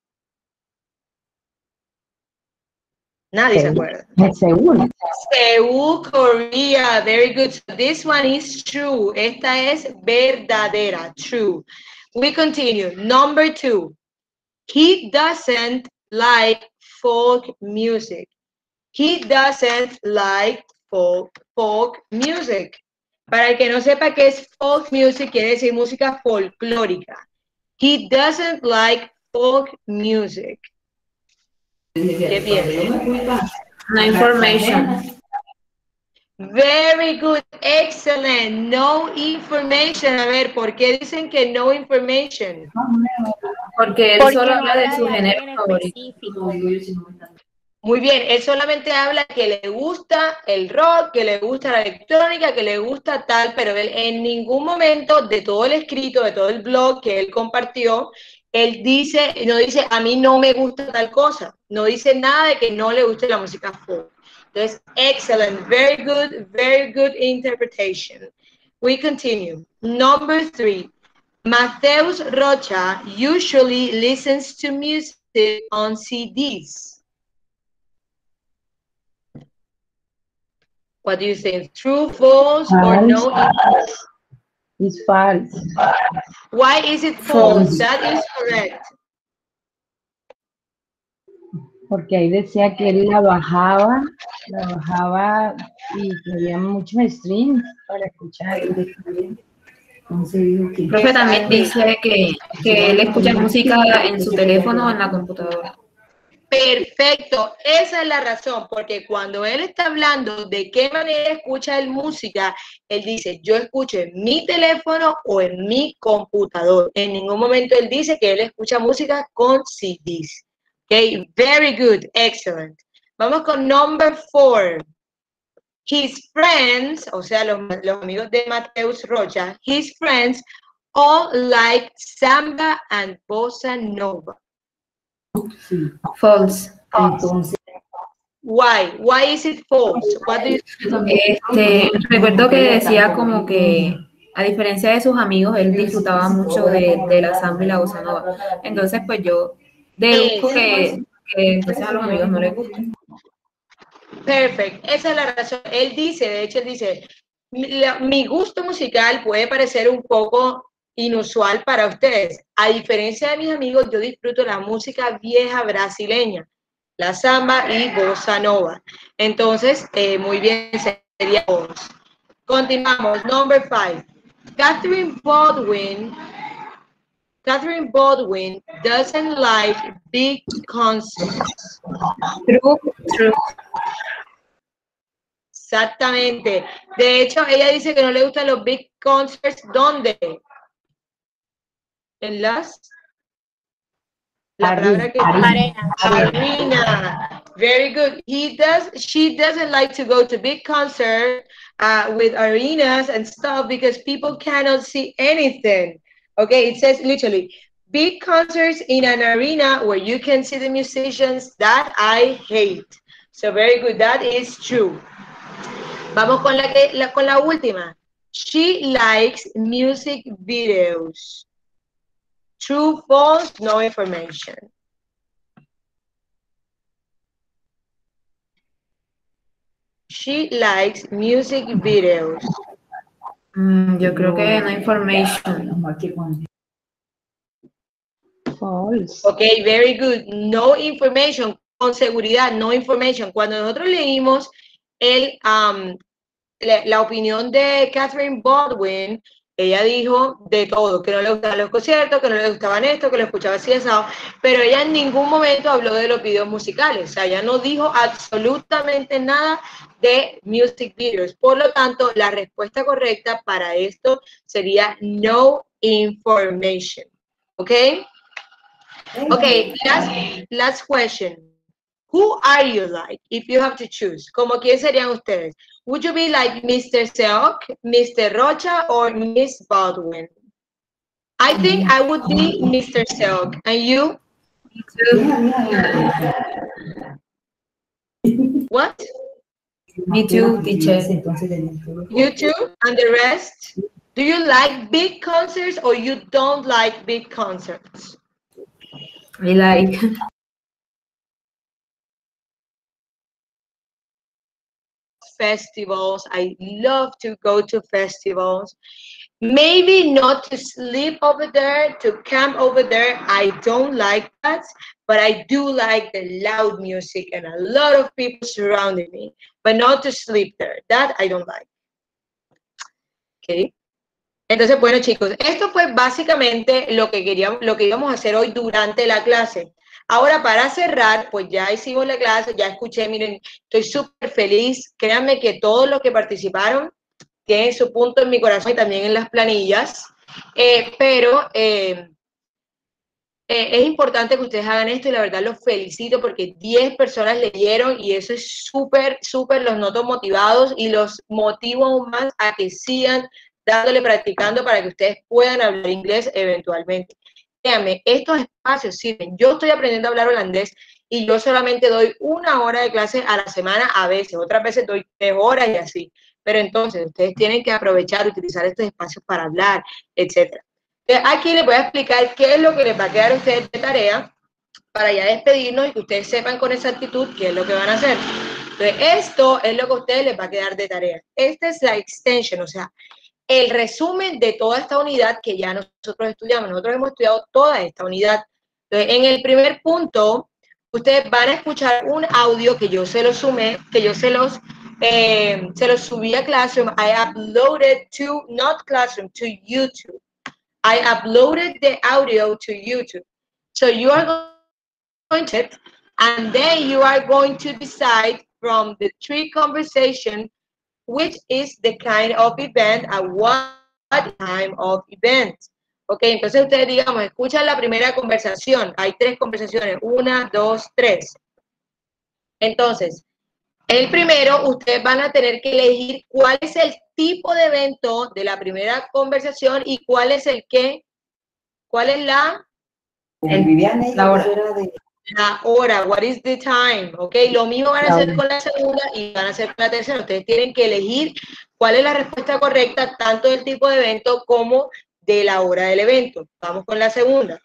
Nadie se acuerda. Seúl. Seúl, Korea. Very good. So this one is true. Esta es verdadera. True. We continue. Number 2. He doesn't like folk music. He doesn't like folk music. Para el que no sepa qué es folk music, quiere decir música folclórica. He doesn't like folk music. Qué bien. No information. Very good, excellent. No information. A ver, ¿por qué dicen que no information? Porque él solo habla de su género favorito. Muy bien, él solamente habla que le gusta el rock, que le gusta la electrónica, que le gusta tal, pero él en ningún momento de todo el escrito, de todo el blog que él compartió, él no dice, a mí no me gusta tal cosa. No dice nada de que no le guste la música folk. Entonces, excellent, very good interpretation. We continue. Number 3. Mateus Rocha usually listens to music on CDs. What do you think? True, false, or no? It's false. Why is it false? That is correct. Porque ahí decía que él la bajaba y tenía muchos streams para escuchar. Profe también dice que él escucha música en su teléfono o en la computadora. Perfecto, esa es la razón, porque cuando él está hablando de qué manera escucha él música, él dice, yo escucho en mi teléfono o en mi computador. En ningún momento él dice que él escucha música con CDs. Okay, very good, excellent. Vamos con number 4. His friends, o sea, los amigos de Mateus Rocha, his friends all like samba and bossa nova. False. Why is it false? What do you... Recuerdo que decía como que a diferencia de sus amigos, él disfrutaba mucho de la samba y la bossa nova. Entonces, pues yo deduzco que entonces a los amigos no les gusta. Perfecto, esa es la razón. Él dice, de hecho, él dice, mi gusto musical puede parecer un poco inusual para ustedes. A diferencia de mis amigos, yo disfruto la música vieja brasileña, la samba y bossa nova. Entonces, muy bien, sería false. Continuamos. Number 5. Catherine Baldwin doesn't like big concerts. True, true. Exactamente. De hecho, ella dice que no le gustan los big concerts. ¿Dónde? En las... La palabra que... Arena. Very good. She doesn't like to go to big concerts with arenas and stuff because people cannot see anything. Okay, it says literally, big concerts in an arena where you can see the musicians, that I hate. So very good, that is true. Vamos con la última. She likes music videos. True, false, no information. She likes music videos. Yo creo que no information. False. Okay, very good. No information, con seguridad, no information. Cuando nosotros leímos la opinión de Catherine Baldwin, ella dijo de todo, que no le gustaban los conciertos, que no le gustaban esto, que lo escuchaba así asado, pero ella en ningún momento habló de los videos musicales, o sea, ella no dijo absolutamente nada de music videos. Por lo tanto, la respuesta correcta para esto sería no information. Okay? Okay, last question. Who are you like if you have to choose? ¿Cómo quién serían ustedes? Would you be like Mr. Seok, Mr. Rocha, or Miss Baldwin? I think I would be Mr. Seok. And you? What? Me too, teacher. You too? And the rest? Do you like big concerts or you don't like big concerts? I like. Festivals. I love to go to festivals. Maybe not to sleep over there, to camp over there. I don't like that, but I do like the loud music and a lot of people surrounding me, but not to sleep there. That I don't like. Okay. Entonces, bueno, chicos, esto fue básicamente lo que íbamos a hacer hoy durante la clase. Ahora, para cerrar, pues ya hicimos la clase, ya escuché, miren, estoy súper feliz. Créanme que todos los que participaron tienen su punto en mi corazón y también en las planillas. Pero es importante que ustedes hagan esto y la verdad los felicito porque 10 personas leyeron y eso es súper, súper, los noto motivados y los motivo aún más a que sigan dándole, practicando para que ustedes puedan hablar inglés eventualmente. Créanme, estos espacios sirven. Yo estoy aprendiendo a hablar holandés y yo solamente doy 1 hora de clase a la semana a veces, otras veces doy 3 horas y así. Pero entonces ustedes tienen que aprovechar, utilizar estos espacios para hablar, etc. Aquí les voy a explicar qué es lo que les va a quedar a ustedes de tarea para ya despedirnos y que ustedes sepan con exactitud qué es lo que van a hacer. Entonces, esto es lo que a ustedes les va a quedar de tarea. Esta es la extension, o sea, el resumen de toda esta unidad que ya nosotros estudiamos. Nosotros hemos estudiado toda esta unidad. Entonces, en el primer punto, ustedes van a escuchar un audio que yo se los sumé, que yo se los subí a Classroom. I uploaded to, not Classroom, to YouTube. I uploaded the audio to YouTube. So you are going to, and then you are going to decide from the 3 conversations which is the kind of event and what time of event. Ok, entonces ustedes, digamos, escuchan la primera conversación. Hay 3 conversaciones, 1, 2, 3. Entonces, el primero, ustedes van a tener que elegir cuál es el tipo de evento de la primera conversación y cuál es el qué. ¿Cuál es la hora? La hora, what is the time, ok, lo mismo van a hacer con la segunda y van a hacer con la tercera. Ustedes tienen que elegir cuál es la respuesta correcta, tanto del tipo de evento como de la hora del evento. Vamos con la segunda.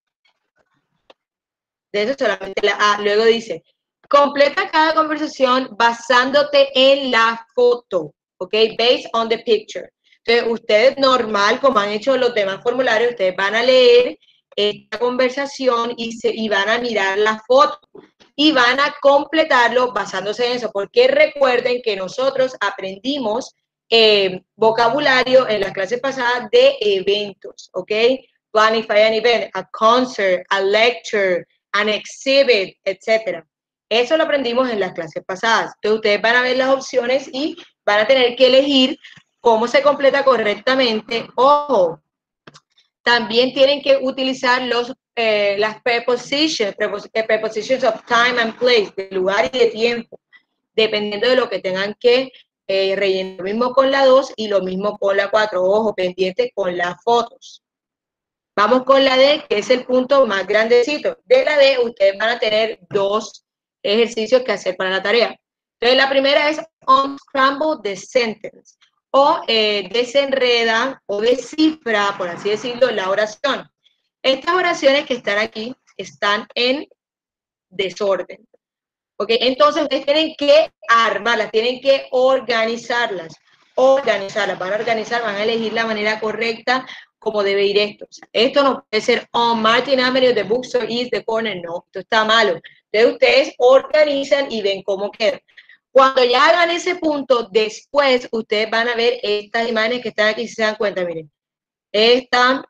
De eso solamente la A. Luego dice, completa cada conversación basándote en la foto, ok, based on the picture. Entonces, ustedes normal, como han hecho los demás formularios, ustedes van a leer esta conversación y van a mirar la foto y van a completarlo basándose en eso, porque recuerden que nosotros aprendimos vocabulario en las clases pasadas de eventos, ¿ok? Planify an event, a concert, a lecture, an exhibit, etc. Eso lo aprendimos en las clases pasadas. Entonces ustedes van a ver las opciones y van a tener que elegir cómo se completa correctamente. Ojo, también tienen que utilizar las prepositions of time and place, de lugar y de tiempo, dependiendo de lo que tengan que rellenar. Lo mismo con la 2 y lo mismo con la 4. Ojo, pendiente con las fotos. Vamos con la D, que es el punto más grandecito. De la D, ustedes van a tener 2 ejercicios que hacer para la tarea. Entonces, la primera es unscramble the sentence, o desenreda o descifra, por así decirlo, la oración. Estas oraciones que están aquí están en desorden. ¿Ok? Entonces, ustedes tienen que armarlas, tienen que organizarlas. Van a organizar, van a elegir la manera correcta como debe ir esto. O sea, esto no puede ser on Martin Avenue, the bookstore is the corner, no, esto está malo. Entonces ustedes organizan y ven cómo queda. Cuando ya hagan ese punto, después ustedes van a ver estas imágenes que están aquí, si se dan cuenta, miren. Esta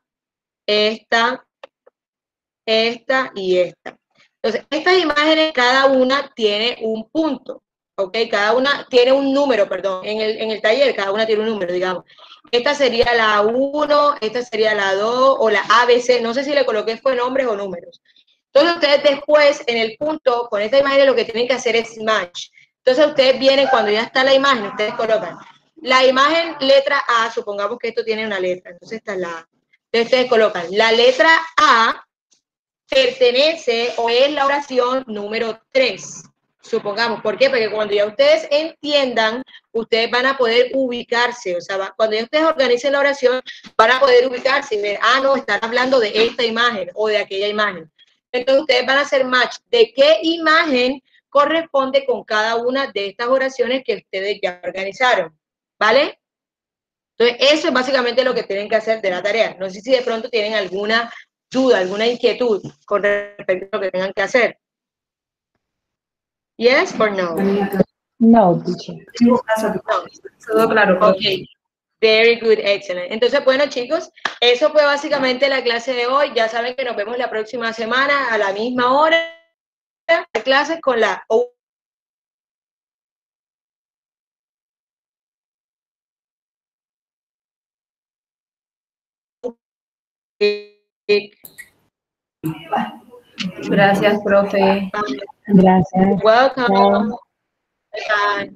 y esta. Entonces, estas imágenes, cada una tiene un punto, ¿ok? Cada una tiene un número, perdón, en el taller cada una tiene un número, digamos. Esta sería la 1, esta sería la 2 o la ABC, no sé si le coloqué fue nombres o números. Entonces, ustedes después, en el punto, con esta imagen lo que tienen que hacer es match. Entonces, ustedes vienen, cuando ya está la imagen, ustedes colocan la imagen letra A, supongamos que esto tiene una letra, entonces esta es la A. Entonces, ustedes colocan la letra A, pertenece o es la oración número 3, supongamos. ¿Por qué? Porque cuando ya ustedes entiendan, ustedes van a poder ubicarse, o sea, cuando ya ustedes organicen la oración, van a poder ubicarse y ver, no, están hablando de esta imagen o de aquella imagen. Entonces ustedes van a hacer match de qué imagen corresponde con cada una de estas oraciones que ustedes ya organizaron, ¿vale? Entonces eso es básicamente lo que tienen que hacer de la tarea. No sé si de pronto tienen alguna duda, alguna inquietud con respecto a lo que tengan que hacer. Yes or no? No, teacher. No. Todo claro. Ok. Very good, excellent. Entonces, bueno, chicos, eso fue básicamente la clase de hoy. Ya saben que nos vemos la próxima semana a la misma hora. Clases con la Gracias, profe. Gracias. Welcome. Chao. Bye.